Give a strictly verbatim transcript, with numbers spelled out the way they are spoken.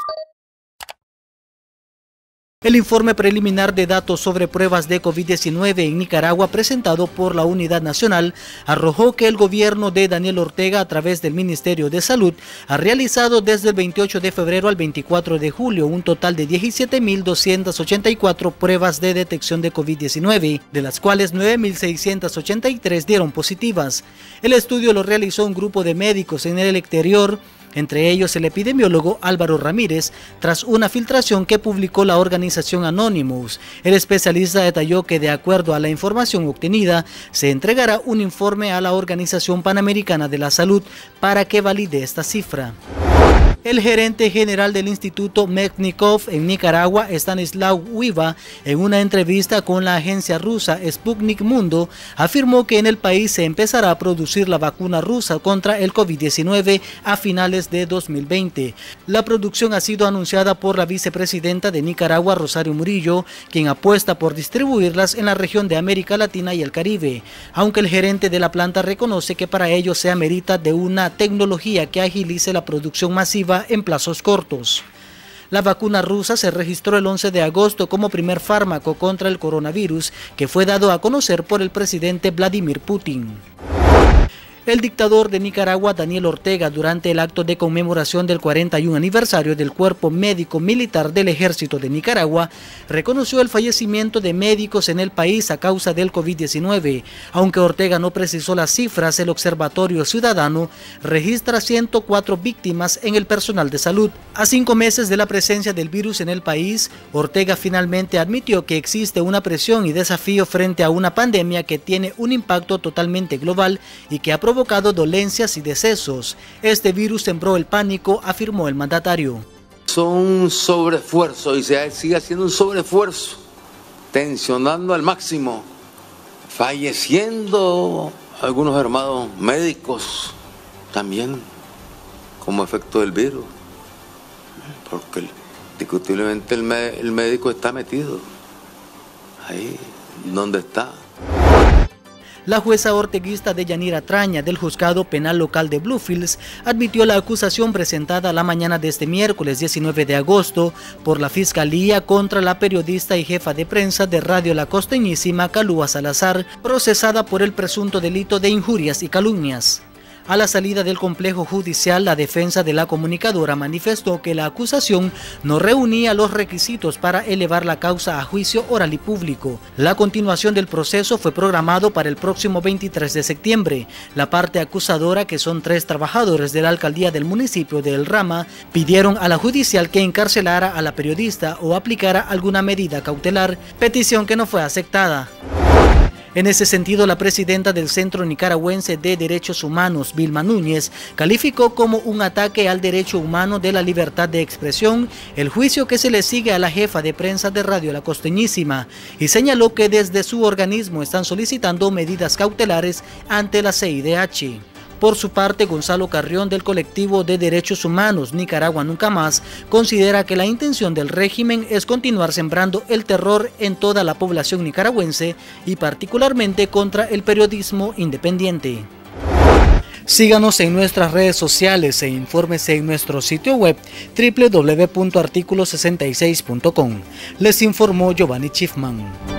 El informe preliminar de datos sobre pruebas de COVID diecinueve en Nicaragua presentado por la Unidad Nacional arrojó que el gobierno de Daniel Ortega a través del Ministerio de Salud ha realizado desde el veintiocho de febrero al veinticuatro de julio un total de diecisiete mil doscientas ochenta y cuatro pruebas de detección de COVID diecinueve, de las cuales nueve mil seiscientas ochenta y tres dieron positivas. El estudio lo realizó un grupo de médicos en el exterior, entre ellos el epidemiólogo Álvaro Ramírez, tras una filtración que publicó la organización Anonymous. El especialista detalló que de acuerdo a la información obtenida, se entregará un informe a la Organización Panamericana de la Salud para que valide esta cifra. El gerente general del Instituto Mednikov en Nicaragua, Stanislav Uiva, en una entrevista con la agencia rusa Sputnik Mundo, afirmó que en el país se empezará a producir la vacuna rusa contra el COVID diecinueve a finales de dos mil veinte. La producción ha sido anunciada por la vicepresidenta de Nicaragua, Rosario Murillo, quien apuesta por distribuirlas en la región de América Latina y el Caribe, aunque el gerente de la planta reconoce que para ello se amerita de una tecnología que agilice la producción masiva en plazos cortos. La vacuna rusa se registró el once de agosto como primer fármaco contra el coronavirus que fue dado a conocer por el presidente Vladimir Putin. El dictador de Nicaragua, Daniel Ortega, durante el acto de conmemoración del cuarenta y un aniversario del Cuerpo Médico Militar del Ejército de Nicaragua, reconoció el fallecimiento de médicos en el país a causa del COVID diecinueve. Aunque Ortega no precisó las cifras, el Observatorio Ciudadano registra ciento cuatro víctimas en el personal de salud. A cinco meses de la presencia del virus en el país, Ortega finalmente admitió que existe una presión y desafío frente a una pandemia que tiene un impacto totalmente global y que ha provocado dolencias y decesos. Este virus sembró el pánico, afirmó el mandatario. Son un sobreesfuerzo y se sigue haciendo un sobreesfuerzo, tensionando al máximo, falleciendo algunos hermanos médicos también como efecto del virus, porque discutiblemente el, el médico está metido ahí donde está. La jueza orteguista Deyanira Traña del Juzgado Penal Local de Bluefields admitió la acusación presentada la mañana de este miércoles diecinueve de agosto por la Fiscalía contra la periodista y jefa de prensa de Radio La Costeñísima, Kalua Salazar, procesada por el presunto delito de injurias y calumnias. A la salida del complejo judicial, la defensa de la comunicadora manifestó que la acusación no reunía los requisitos para elevar la causa a juicio oral y público. La continuación del proceso fue programado para el próximo veintitrés de septiembre. La parte acusadora, que son tres trabajadores de la alcaldía del municipio de El Rama, pidieron a la judicial que encarcelara a la periodista o aplicara alguna medida cautelar, petición que no fue aceptada. En ese sentido, la presidenta del Centro Nicaragüense de Derechos Humanos, Vilma Núñez, calificó como un ataque al derecho humano de la libertad de expresión el juicio que se le sigue a la jefa de prensa de Radio La Costeñísima y señaló que desde su organismo están solicitando medidas cautelares ante la C I D H. Por su parte, Gonzalo Carrión, del colectivo de derechos humanos Nicaragua Nunca Más, considera que la intención del régimen es continuar sembrando el terror en toda la población nicaragüense y particularmente contra el periodismo independiente. Síganos en nuestras redes sociales e infórmese en nuestro sitio web doble u doble u doble u punto artículo sesenta y seis punto com. Les informó Giovanni Schiffman.